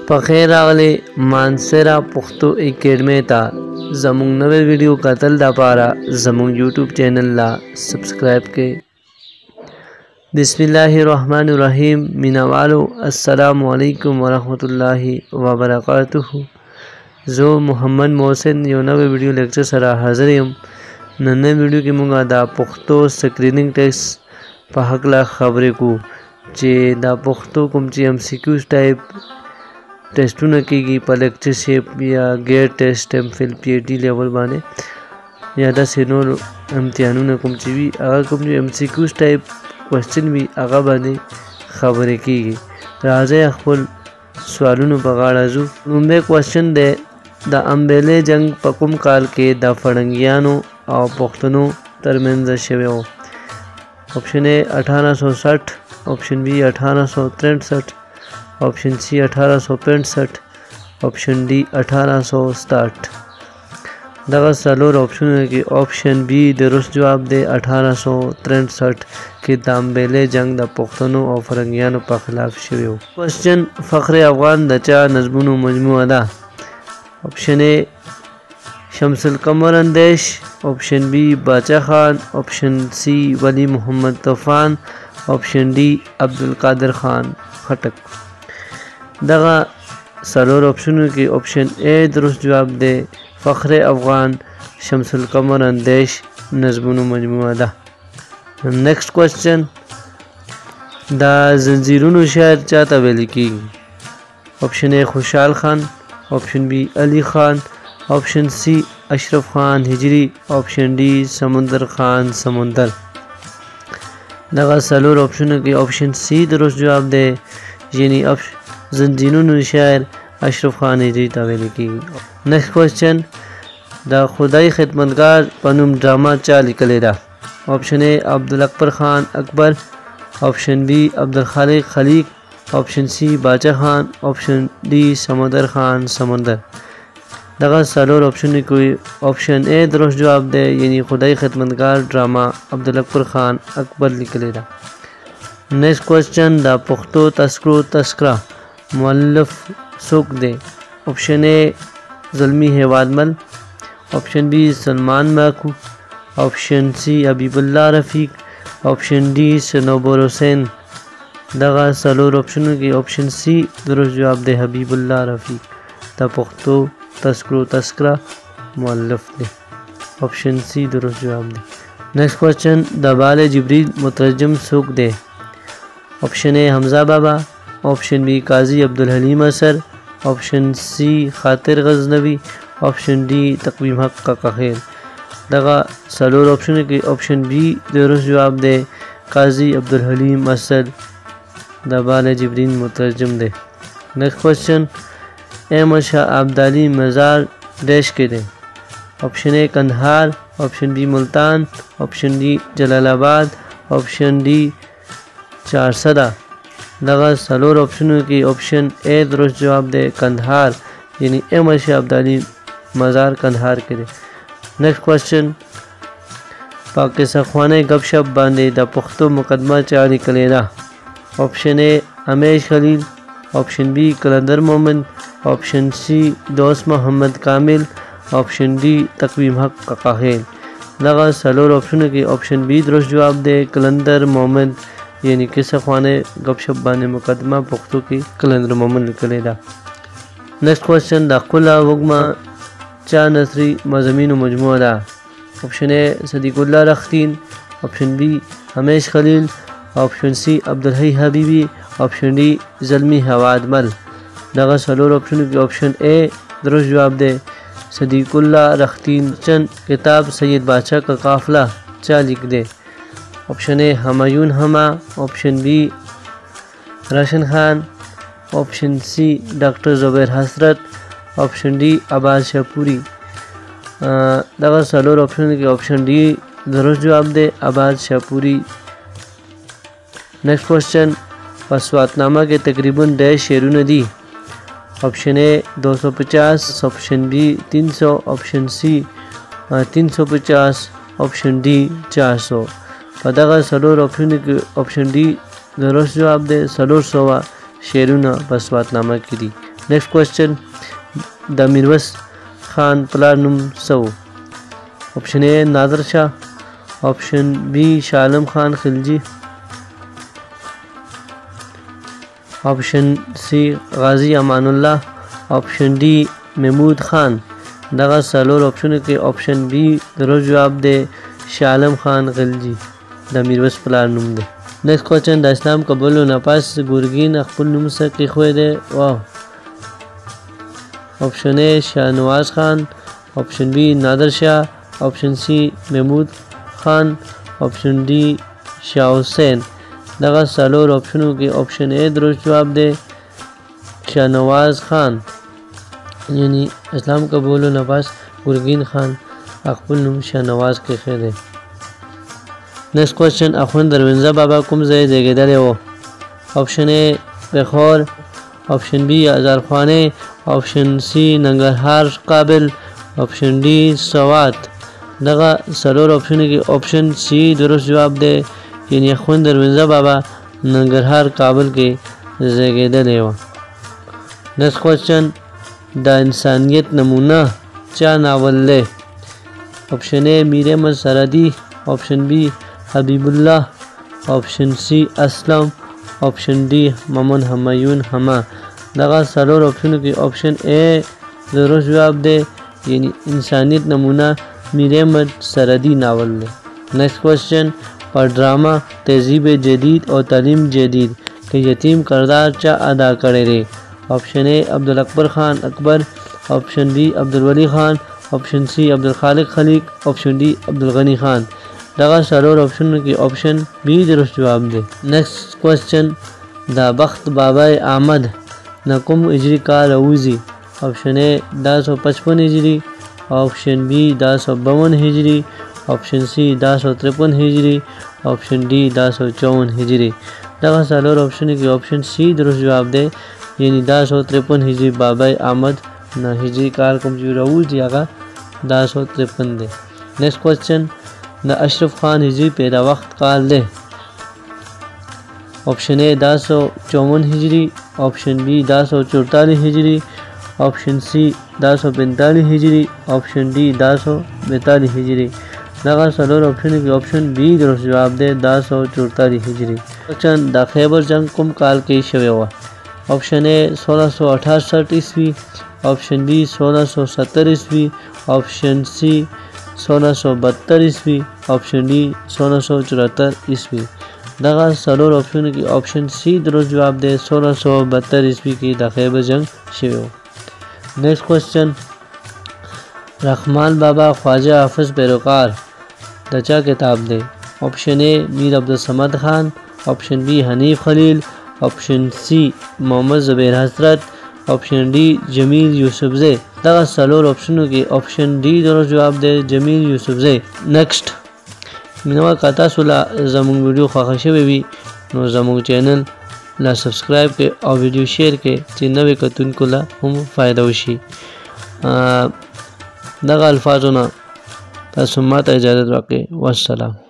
پخیر راغلی مانسرا پښتو اکیډمي ته زموږ نوې ویډیو کتل لپاره زموږ یوټیوب چینل لا سبسکرایب کړئ. بسم الله الرحمن الرحیم. مینوالو السلام علیکم ورحمت الله وبرکاته. زه محمد محسن یو نوې ویډیو لیکچر سره حاضر یم. نن ویډیو کې موږ د پښتو سکرینینګ ټیسټ په هکله خبرې کوو چې دا پښتو کوم چې MCQs ټایپ ټیسټونه کېږي په لیکچرشپ یا ګیټ ټیسټ MPhil PhD لیول باندې یا داسې نور امتحانونه کوم چې وي هغه کوم چې MCQs ټایپ کوېسچن وي هغه باندې خبرې کېږي. راځئ خپل سوالونو په غاړه ځو. لومړی کوېسچن دی د امبېلې جنګ په کوم کال کې د فرنګیانو او پښتنو ترمنځ شوی و؟ Option a 1860, option b 1863, option c 1865, option d 1860. दगा सलोर ऑप्शन है कि ऑप्शन बी दुरुस्त जवाब दे 1863 کې د امبېلې جنگ د پښتنو او فرنګیانو په خلاف شوی و. کوېسچن فخر افغان د چا نظمونو مجموعه ده؟ Option a Shams القمر اندیش, option b باچا خان, option c Wali Mohammad Toofan, option d عبدالقادر خان خټک. دغه سلور ऑप्शनों کې option a درست جواب دی فخر افغان شمس القمر اندیش نظمونو مجموعه ده. نیکسٹ کوېسچن د زنجیرونو شاعر چاته ویل کیږي؟ Option a خوشحال خان, option b علی خان, option c اشرف خان هجری, option d سمندر خان سمندر. دغه سلور ऑप्शनों کې option c درست جواب دی یعنی زنجیرونو شاعر اشرف خان هجری ته ویل کیږي. نیکسٹ کوېسچن د خدای خدمتګار په نوم ډرامه چا لیکلې ده؟ Option a عبدالاکبر خان اکبر, option b عبدالخالق خلیق, option c باچا خان, option d سمندر خان سمندر. دغه سلور ऑप्शनों کې option a درست جواب دی یعنی خدای خدمتګار ډرامه عبدالاکبر خان اکبر لیکلې ده. نیکسٹ کوېسچن د پښتو تذکرو تذکره مؤلف څوک دی؟ Option a زلمی هیوادمل, option b سلمان ماکو, option c حبیب الله رفیق, option d صنوبر حسین. دغه سلور ऑप्शनों کې option c درست جواب دی حبیب الله رفیق د پښتو تذکرو تذکره مؤلف دی. Option c درست جواب دی. نیکسٹ کوېسچن د بال جبریل مترجم څوک دی؟ Option a حمزه بابا, option b قاضی عبدالحلیم اثر, option c خاطر غزنوی, option d تقویم حق کاکاخیل. دغه سلور ऑप्शनों کې option b درست جواب دی قاضی عبدالحلیم اثر د بال جبریل مترجم دی. نیکسٹ کوېسچن احمد شاه ابدالي مزار دیش کې دی؟ Option a کندهار, option b ملتان, option d جلال آباد, option d چارسده. دغه سلور ऑप्शनों کې option a درست جواب دی کندهار یعنی احمد شاه ابدالي مزار کندهار کې دی. نیکسٹ کوېسچن پاکستان خوانی گپ شپ باندې د پښتو مقدمه چا لیکلې ده؟ Option a امیش خلیل, option b قلندر مومن, option c دوست محمد کامل, option d تقویم حق کاکاخیل. دغه سلور ऑप्शनों کې option b درست جواب دی قلندر مومن یعنی کیسه خوانی گپ شپ باندې مقدمه پښتو کې قلندر مومن لیکلې ده. نیکسٹ کوېسچن د ښکلا وږمه چا نثري مضامینو مجموعه ده؟ Option a صدیق الله رختین, option b همیش خلیل, option c عبدالحی حبیبی, option d زلمی هیوادمل. دغه سلور ऑप्शनों کې option a درست جواب دی صدیق الله رختین. چند کتاب سید بادشاہ کا قافلہ چا لکھ دے؟ Option a همایون هما, option b راشن خان, option c ډاکټر زبیر حسرت, option d عباس شاپوری. دغه سلور ऑप्शनों کې option d درست جواب دی عباس شاپوری. نیکسٹ کوېسچن په سواتنامه کې تقریباً 10 شعرونه دي؟ Option a 250, option b 300, option c 350, option d 400. په دغه سلور ऑप्शनों کې option d درست جواب دی 400 شعرونه په سواتنامه کې دي. Next question د میرویس خان پلار نوم څه و؟ Option a Nadir Shah, option b Shah Alam Khan Khilji, option c Ghazi Amanullah, option d Mahmud Khan. دغه څلور آپشنو کې آپشن بی درست جواب دی شاه عالم خان خلجی د میرویس پلار نوم دی. نیکسٹ کوېسچن د اسلام قبولو نه پس ګورګین خپل نوم څه کېښودی دی؟ واو. Option a Shah Nawaz Khan, option b Nadir Shah, option c Mahmud Khan, option d Shah حسین. دغه څلور آپشنو کې آپشن a درست جواب دی شاه نواز خان، یعنی اسلام قبولو نه پس ګورګین خان خپل نوم شاه نواز کېښودی. نیکسٹ کوېسچن اخوند دروېنځه بابا کوم ځای زېږېدلی و؟ Option a پېښور, option b هزارخوانې, option c ننګرهار کابل, option d سوات. دغه څلور آپشنو کې آپشن سی درست جواب دی یعنی اخوند دروېنځه بابا ننګرهار کابل کې زېږېدلی و. نیکسٹ کوېسچن د انسانیت نمونه چا ناول دی؟ Option a میر احمد سرحدي, option b حبیب الله, option c اسلم, option d محمد همایون حما. دغه څلور آپشنو کې آپشن a درست جواب دی یعنی انسانیت نمونه میر احمد سرحدي ناول دی. نیکسٹ کوېسچن پر drama تہذیب جدید اور تعلیم جدید کې یتیم کردار چا ادا کړی دی؟ Option a عبدالاکبر خان اکبر, option b عبدالولی خان, option c عبدالخالق خلیق, option d عبدالغنی خان. دغه څلور آپشنو کې آپشن بی درست جواب دی. نیکسٹ کوېسچن د بخت بابا احمد نه کوم هجري کال راوځي؟ Option a 1055 هجري, option b 1052 هجري, option c 1053 هجري, option d 1054 هجري. دغه څلور آپشنو کې آپشن سی درست جواب دی یعنی 1053 هجری بابا احمد نه هجری کال کوم چې راوځي هغه 1053 دی. نیکسٹ کوېسچن د اشرف خان هجری پیدا وخت کال دی؟ Option a 1054 هجری, option b 1044 هجری, option c 1045 هجری, option d 1042 هجری. دغه څلور آپشنو کې آپشن بی درست جواب دی 1044 هجری. کوېسچن د خیبر جنگ کوم کال کې شوی و؟ Option a 1668 عیسوی, option b 1670 عیسوی, option c 1672 عیسوی, option d 1674 عیسوی. دغه څلور آپشنو کې آپشن سی درست جواب دی 1672 عیسوی کې د خیبر جنگ شوی و. نیکسٹ کوېسچن رحمان بابا خواجه حافظ پیروکار د چا کتاب دی؟ Option a میر عبدالصمد خان, option b حنیف خلیل, option c محمد زبیر حضرت, option d جمیل یوسفزئی. دغه څلور آپشنو کې آپشن d درست جواب دی جمیل یوسفزئی. نیکسٹ مینوال که تاسو لا زموږ ویډیو خوښه شوې وي نو زموږ چینل لا سبسکرایب کړئ او ویډیو شیر کړئ چې نوې کتونکو لا هم فایده وشي. دغه الفاظونه تاسو ماته اجازه راکړئ. والسلام.